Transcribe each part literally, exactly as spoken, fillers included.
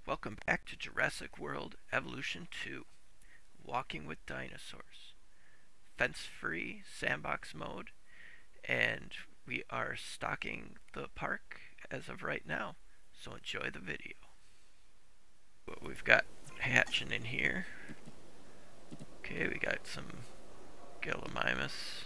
Welcome back to Jurassic World Evolution two, Walking with Dinosaurs. Fence-free sandbox mode, and we are stocking the park as of right now, so enjoy the video. What we've got hatching in here. Okay, we got some Gallimimus.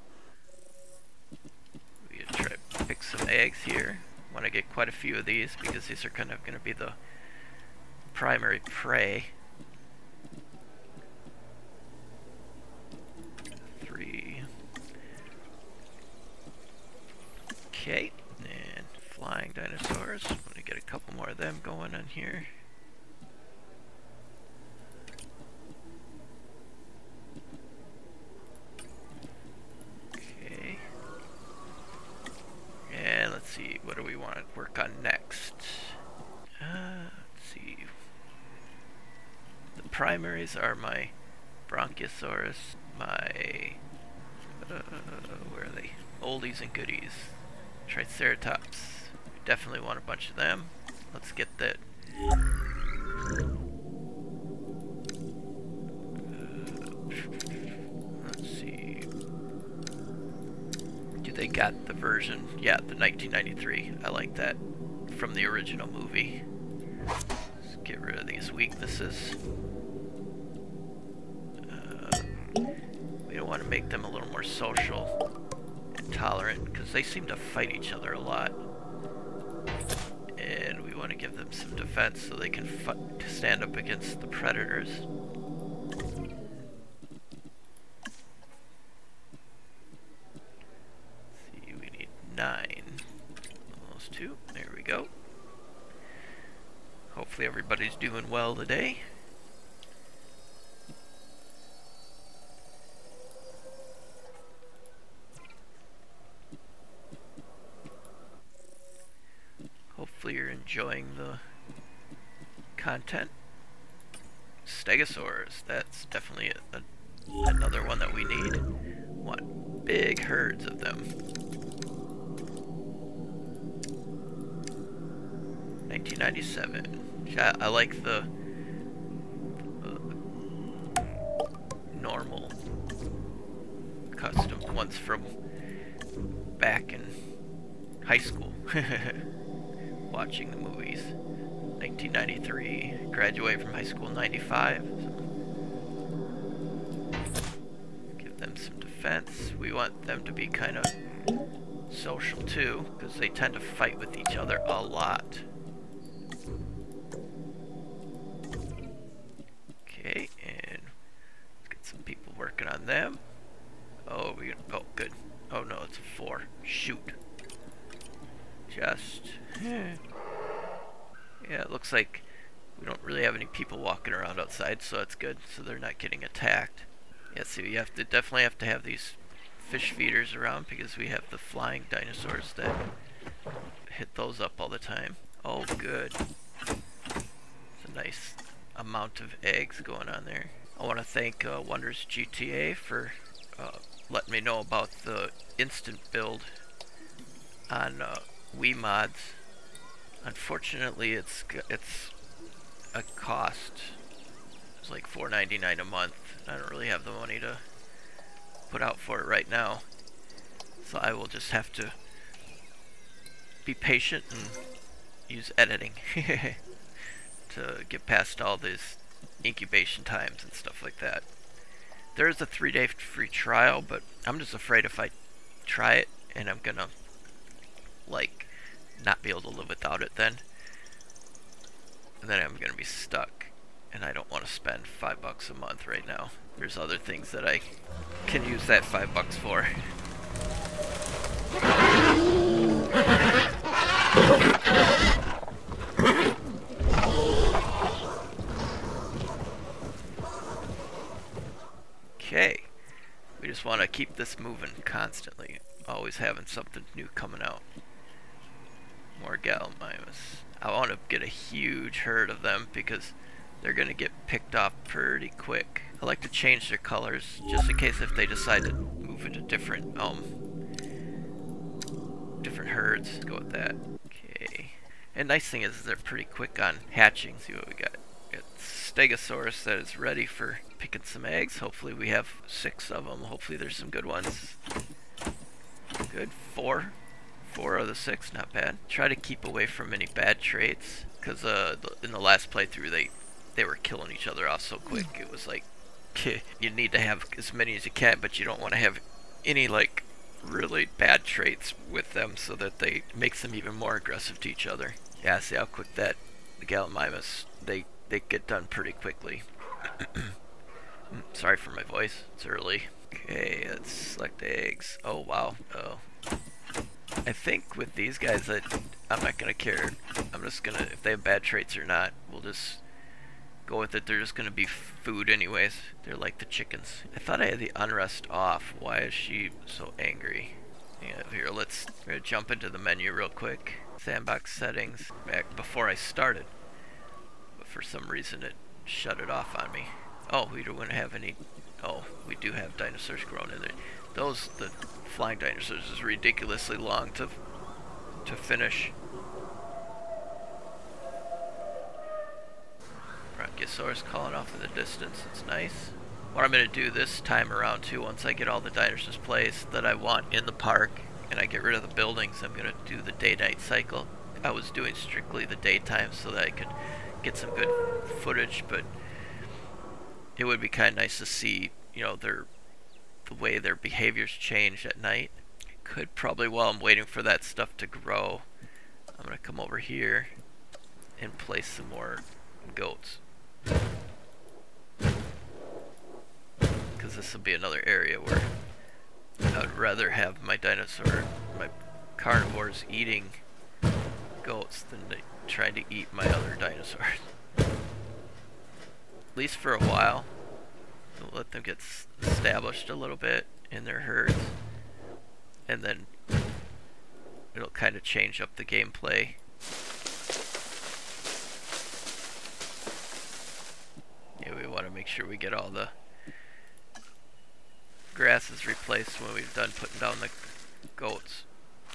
We gotta try to pick some eggs here. Want to get quite a few of these because these are kind of going to be the primary prey. Three. Okay, and flying dinosaurs. I'm going to get a couple more of them going on here. Okay. And let's see, what do we want to work on next? Uh, let's see. The primaries are my Bronchiosaurus, my, uh, where are they? Oldies and goodies. Triceratops. Definitely want a bunch of them. Let's get that. Uh, let's see. Do they got the version? Yeah, the nineteen ninety-three. I like that. From the original movie. Let's get rid of these weaknesses. Uh, we don't want to make them a little more social and tolerant because they seem to fight each other a lot. And we want to give them some defense so they can fight, stand up against the predators. Let's see, we need nine. Those two. There we go. Hopefully everybody's doing well today. Hopefully you're enjoying the content. Stegosaurus, that's definitely a, a, another one that we need. Want big herds of them. nineteen ninety-seven. I, I like the uh, normal custom ones from back in high school. Watching the movies. nineteen ninety-three. Graduate from high school in ninety-five. Give them some defense. We want them to be kind of social too, because they tend to fight with each other a lot. Okay, and let's get some people working on them. Oh, we oh good. Oh no, it's a four. Shoot. Just yeah, it looks like we don't really have any people walking around outside, so that's good. So they're not getting attacked. Yeah, so you have to definitely have to have these fish feeders around because we have the flying dinosaurs that hit those up all the time. Oh, good. It's a nice amount of eggs going on there. I want to thank uh, Wonders G T A for uh, letting me know about the instant build on uh, WeMods. Unfortunately, it's it's a cost. It's like four ninety-nine a month. I don't really have the money to put out for it right now, so I will just have to be patient and use editing to get past all these incubation times and stuff like that. There is a three-day free trial, but I'm just afraid if I try it and I'm gonna like not be able to live without it then, and then I'm gonna be stuck, and I don't want to spend five bucks a month right now. There's other things that I can use that five bucks for. Okay, we just want to keep this moving constantly, always having something new coming out. More Gallimimus. I want to get a huge herd of them because they're going to get picked off pretty quick. I like to change their colors just in case if they decide to move into different um different herds. Let's go with that. Okay. And nice thing is they're pretty quick on hatching. See what we got. We got Stegosaurus that is ready for picking some eggs. Hopefully we have six of them. Hopefully there's some good ones. Good. Four. Four of the six. Not bad. Try to keep away from any bad traits. Because uh, in the last playthrough they, they were killing each other off so quick. It was like, you need to have as many as you can, but you don't want to have any like really bad traits with them so that they makes them even more aggressive to each other. Yeah, see how quick that the Gallimimus, they they get done pretty quickly. Sorry for my voice, it's early. Okay, let's select eggs. Oh wow. Oh, I think with these guys that I'm not gonna care. I'm just gonna, if they have bad traits or not, we'll just go with it. They're just gonna be food anyways. They're like the chickens. I thought I had the unrest off. Why is she so angry? Yeah, here, let's we're gonna jump into the menu real quick. Sandbox settings. Back before I started. But for some reason it shut it off on me. Oh, we don't have any. Oh, we do have dinosaurs growing in there. Those, the flying dinosaurs, is ridiculously long to to finish. Brachiosaurus calling off in the distance. It's nice. What I'm going to do this time around too, once I get all the dinosaurs placed that I want in the park and I get rid of the buildings, I'm going to do the day-night cycle. I was doing strictly the daytime so that I could get some good footage, but it would be kind of nice to see, you know, their the way their behaviors change at night. Could probably, while I'm waiting for that stuff to grow, I'm going to come over here and place some more goats. Because this will be another area where I would rather have my dinosaur, my carnivores eating goats than they trying to eat my other dinosaurs. At least for a while. We'll let them get established a little bit in their herds. And then it'll kind of change up the gameplay. Yeah, we want to make sure we get all the grasses replaced when we've done putting down the goats.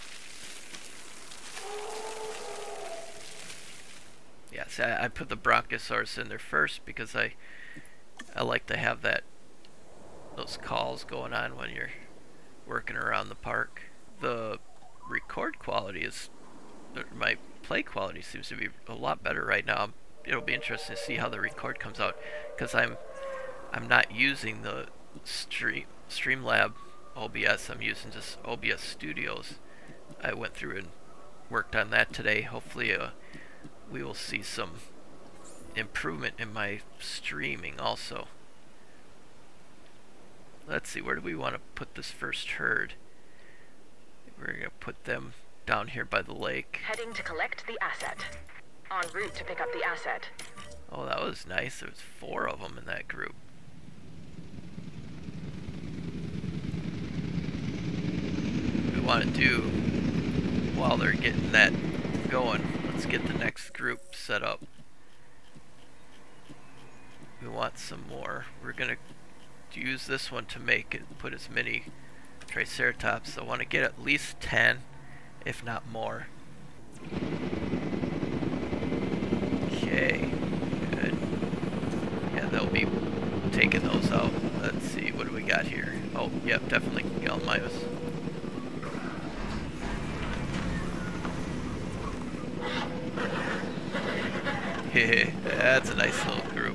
Yeah, see, I, I put the Brachiosaurus in there first because I I like to have that those calls going on when you're working around the park. The record quality is, my play quality seems to be a lot better right now. It'll be interesting to see how the record comes out because I'm I'm not using the stream Streamlab O B S. I'm using just O B S Studios. I went through and worked on that today. Hopefully uh, we will see some improvement in my streaming also. Let's see, where do we want to put this first herd? We're going to put them down here by the lake. Heading to collect the asset. En route to pick up the asset. Oh, that was nice. There was four of them in that group. We want to do, while they're getting that going, let's get the next group set up. We want some more. We're going to use this one to make it, put as many Triceratops. I want to get at least ten, if not more. Okay, good. Yeah, they'll be taking those out. Let's see, what do we got here? Oh, yep, definitely Gallimimus. Hehe, that's a nice little group.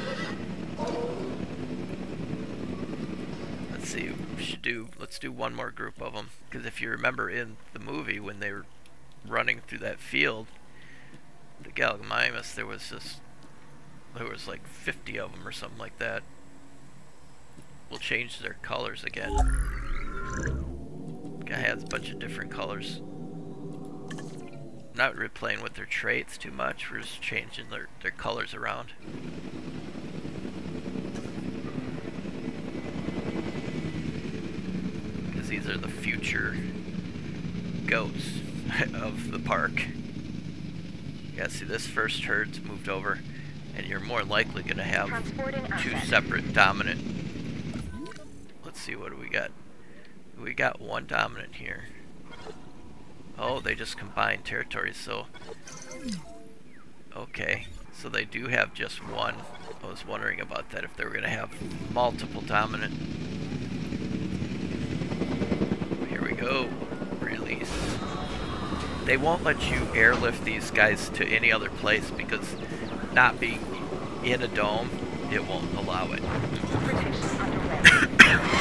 Let's see, we should do, let's do one more group of them. Because if you remember in the movie when they were running through that field, the Gallimimus, there was just, there was like fifty of them or something like that. We'll change their colors again. Guy has a bunch of different colors. Not really playing with their traits too much, we're just changing their, their colors around. Because these are the future goats of the park. Yeah, see, this first herd's moved over, and you're more likely going to have two separate dominant. Let's see, what do we got? We got one dominant here. Oh, they just combined territories, so... Okay, so they do have just one. I was wondering about that, if they were going to have multiple dominant. Here we go. Release. They won't let you airlift these guys to any other place because not being in a dome, it won't allow it. British underway.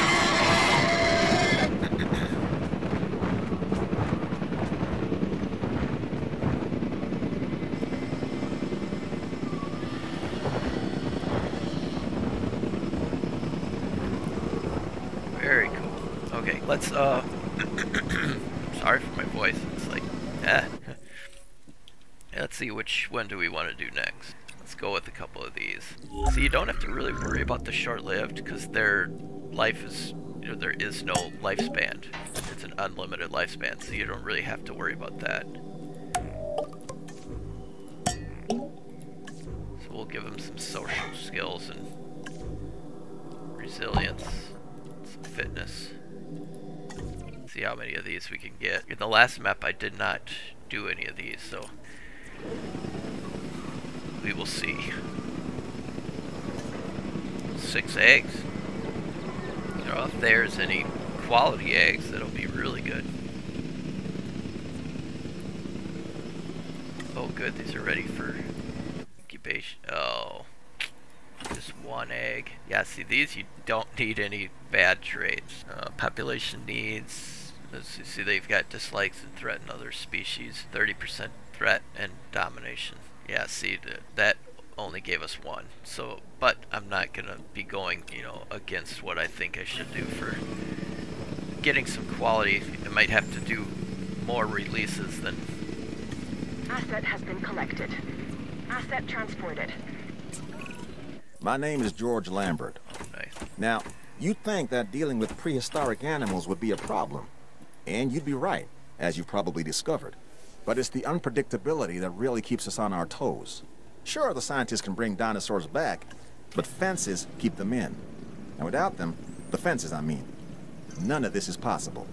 Very cool. Okay, let's, uh... sorry for my voice. It's like, eh. Let's see, which one do we want to do next? Let's go with a couple of these. So you don't have to really worry about the short-lived, because their life is, you know, there is no lifespan. It's an unlimited lifespan, so you don't really have to worry about that. So we'll give them some social skills and resilience, some fitness. See how many of these we can get. In the last map I did not do any of these, so we will see. Six eggs. You know, if there's any quality eggs, that'll be really good. Oh good, these are ready for incubation. Oh, just one egg. Yeah, see, these you don't need any bad traits. Uh, population needs, as you see, they've got dislikes and threaten other species, thirty percent threat and domination. Yeah, see, that only gave us one. So, but I'm not gonna be going, you know, against what I think I should do for getting some quality. I might have to do more releases than... Asset has been collected. Asset transported. My name is George Lambert. Oh, nice. Now, you'd think that dealing with prehistoric animals would be a problem. And you'd be right, as you probably discovered. But it's the unpredictability that really keeps us on our toes. Sure, the scientists can bring dinosaurs back, but fences keep them in. And without them, the fences, I mean, none of this is possible.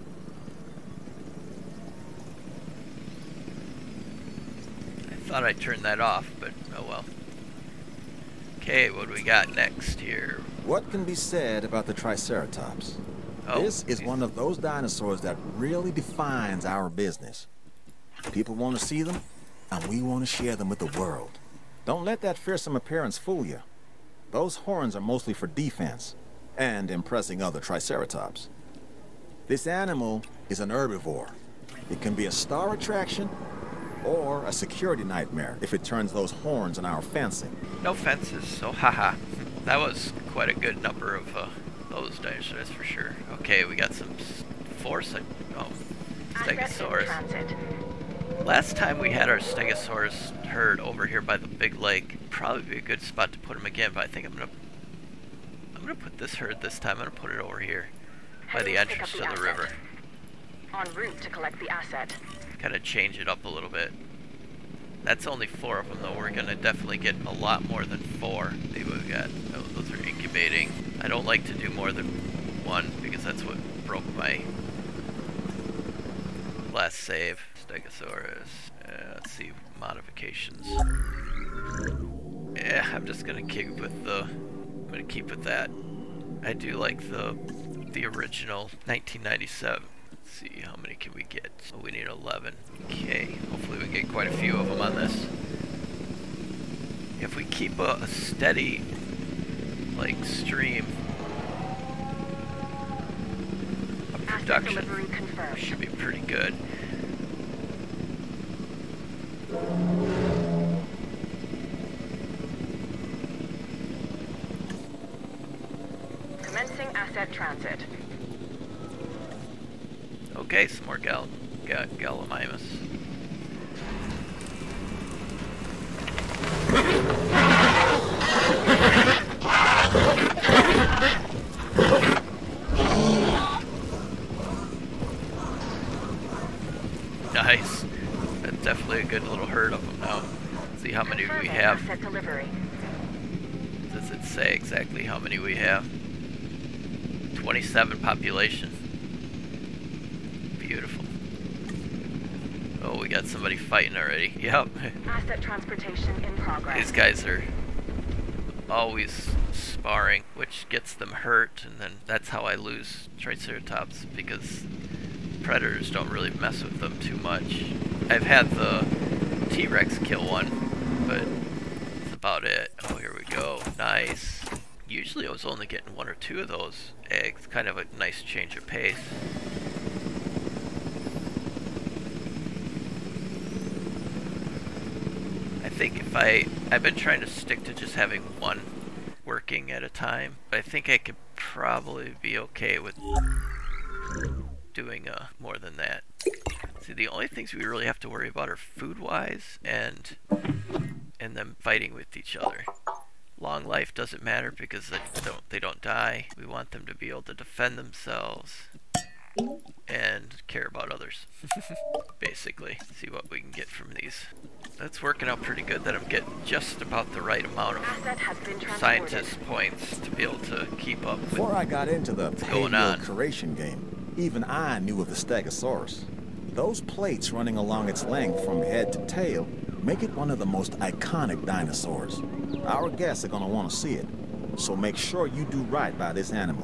I thought I turned that off, but oh well. Okay, what do we got next here? What can be said about the Triceratops? Oh, this is geez. one of those dinosaurs that really defines our business. People want to see them, and we want to share them with the world. Don't let that fearsome appearance fool you. Those horns are mostly for defense and impressing other Triceratops. This animal is an herbivore. It can be a star attraction or a security nightmare if it turns those horns on our fencing. No fences, so haha. That was quite a good number of uh, those dinosaurs for sure. Okay, we got some force. Oh, Asset in Stegosaurus. transit. Last time we had our Stegosaurus herd over here by the big lake. Probably be a good spot to put him again, but I think I'm gonna I'm gonna put this herd this time. I'm gonna put it over here by the Heading to pick entrance up to the the asset. river. En route to collect the asset. Kind of change it up a little bit. That's only four of them though. We're gonna definitely get a lot more than four. See what we got. Oh, those are incubating. I don't like to do more than one because that's what broke my last save. Stegosaurus. Uh, let's see, modifications. Yeah, I'm just gonna keep with the. I'm gonna keep with that. I do like the the original nineteen ninety-seven. Let's see, how many can we get? So we need eleven. Okay, hopefully we get quite a few of them on this. If we keep a, a steady, like, stream of Asset production, delivery confirmed. should be pretty good. Commencing asset transit. Okay, some more gal, gal Gallimimus. Nice. That's definitely a good little herd of them now. Let's see how many we Confirming have. asset delivery. Does it say exactly how many we have? twenty-seven population. Beautiful. Oh, we got somebody fighting already. Yep. Asset transportation in progress. These guys are always sparring, which gets them hurt, and then that's how I lose Triceratops, because predators don't really mess with them too much. I've had the T-Rex kill one, but that's about it. Oh, here we go. Nice. Usually I was only getting one or two of those eggs. Kind of a nice change of pace. I think if I... I've been trying to stick to just having one working at a time, but I think I could probably be okay with doing uh, more than that. See, the only things we really have to worry about are food-wise and and them fighting with each other. Long life doesn't matter because they don't they don't die. We want them to be able to defend themselves and care about others. Basically, see what we can get from these. That's working out pretty good. That I'm getting just about the right amount of scientist points to be able to keep up with Before I got into the going on. curation game, even I knew of the Stegosaurus. Those plates running along its length from head to tail make it one of the most iconic dinosaurs. Our guests are gonna want to see it, so make sure you do right by this animal.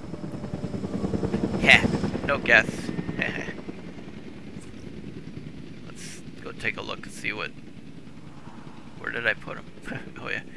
Yeah, no guess. Let's go take a look and see what... Where did I put him? Oh yeah.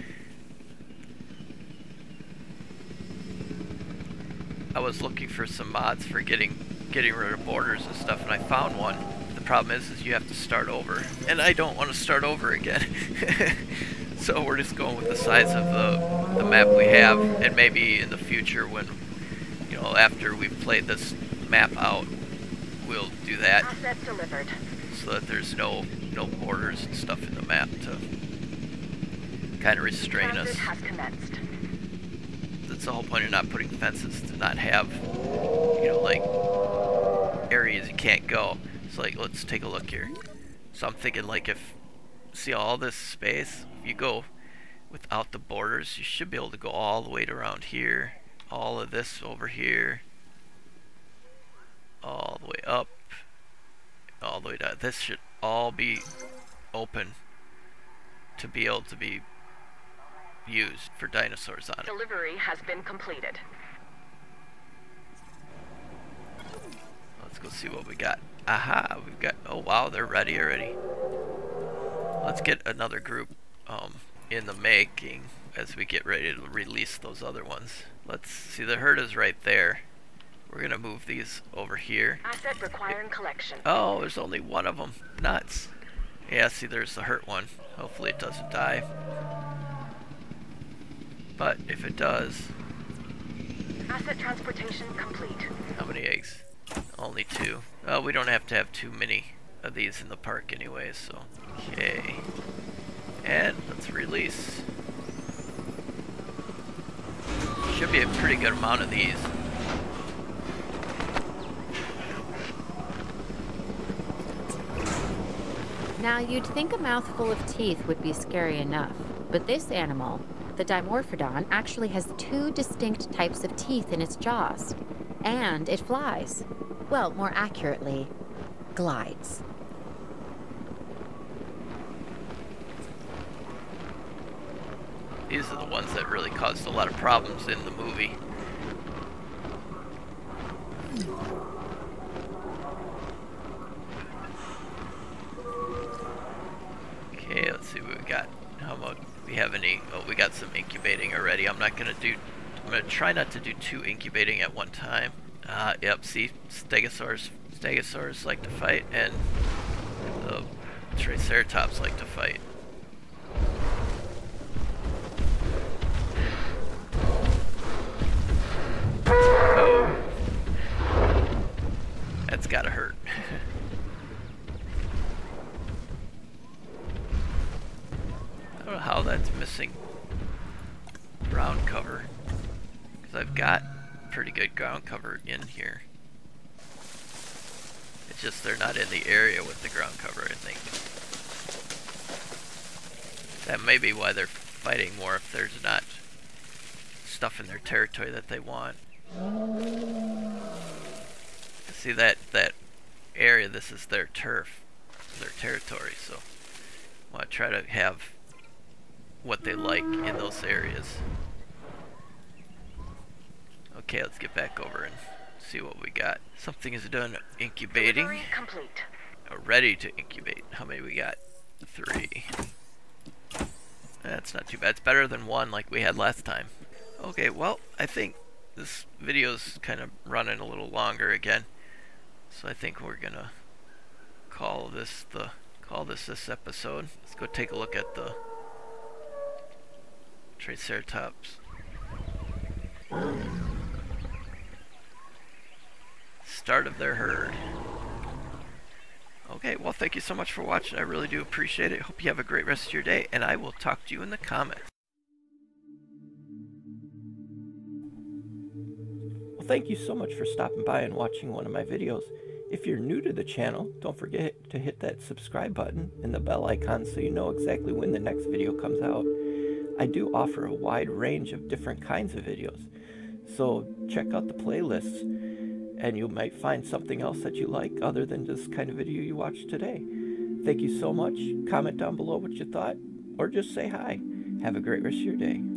I was looking for some mods for getting getting rid of borders and stuff, and I found one. The problem is, is you have to start over, and I don't want to start over again. So we're just going with the size of the, the map we have, and maybe in the future when, you know, after we've played this map out, we'll do that. Asset delivered. So that there's no no borders and stuff in the map to kind of restrain Transit us. has commenced. That's the whole point of not putting fences, to not have, you know, like, areas you can't go. So, like, let's take a look here. So I'm thinking, like, if, see all this space, if you go without the borders, you should be able to go all the way to around here, all of this over here, all the way up, all the way down. This should all be open to be able to be used for dinosaurs on it. Delivery has been completed. Let's go see what we got. Aha, we've got, oh wow, they're ready already. Let's get another group um, in the making as we get ready to release those other ones. Let's see, the herd is right there. We're gonna move these over here. Asset requiring collection. Oh, there's only one of them. Nuts. Yeah, see, there's the hurt one. Hopefully it doesn't die. But if it does... Asset transportation complete. How many eggs? Only two. Oh, we don't have to have too many of these in the park anyway, so... Okay. And let's release. Should be a pretty good amount of these. Now, you'd think a mouthful of teeth would be scary enough, but this animal, the Dimorphodon, actually has two distinct types of teeth in its jaws. And it flies. Well, more accurately, glides. These are the ones that really caused a lot of problems in the movie. Okay, let's see what we got. How about we have any? Oh, we got some incubating already. I'm not gonna do. I'm gonna try not to do two incubating at one time. Uh, yep. See, Stegosaurus, Stegosaurus like to fight, and the Triceratops like to fight. Oh, that's gotta hurt. I don't know how that's missing ground cover, because I've got pretty good ground cover in here. It's just they're not in the area with the ground cover, I think. That may be why they're fighting more, if there's not stuff in their territory that they want. See that that area, this is their turf. their territory, so I want to try to have what they like in those areas. Okay, let's get back over and see what we got. Something is done incubating. Delivery complete. Uh, ready to incubate. How many we got? Three. That's not too bad. It's better than one like we had last time. Okay, well, I think this video's kind of running a little longer again. So I think we're gonna call this the call this this episode. Let's go take a look at the Triceratops. Start of their herd. Okay, well, thank you so much for watching. I really do appreciate it. Hope you have a great rest of your day, and I will talk to you in the comments. Well, thank you so much for stopping by and watching one of my videos. If you're new to the channel, don't forget to hit that subscribe button and the bell icon so you know exactly when the next video comes out. I do offer a wide range of different kinds of videos, so check out the playlists and you might find something else that you like other than this kind of video you watched today. Thank you so much. Comment down below what you thought, or just say hi. Have a great rest of your day.